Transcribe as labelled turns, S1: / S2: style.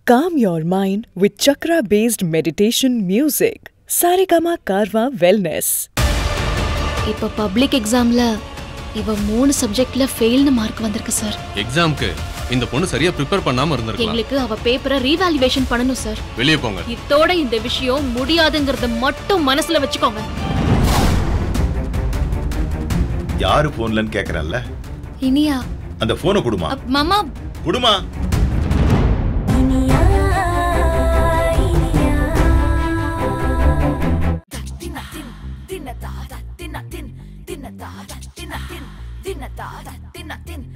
S1: Calm your mind with chakra-based meditation music. Saregama Karva Wellness.
S2: இப்ப public எக்ஸாம்ல இவ 3 சப்ஜெக்ட்ல ஃபெயில்னு மார்க் வந்திருக்கு சார்.
S3: எக்ஸாம்க்கு இந்த பொண்ணு சரியா ப்ரிப்பேர் பண்ணாம இருந்திருக்கலாம்.
S2: எங்களுக்கு அவ பேப்பரை ரீவாலுவேஷன் பண்ணனும் சார்.
S3: வெளிய போங்க.
S2: இதோட இந்த விஷயம் முடியாதுங்கறத மட்டும் மனசுல வெச்சுக்கோங்க.
S4: யாரு போன்லன்னு கேக்குறல்ல?
S2: இனியா.
S4: அந்த போனை குடுமா.
S2: மாமா
S4: குடுமா.
S5: Iniya. Dinna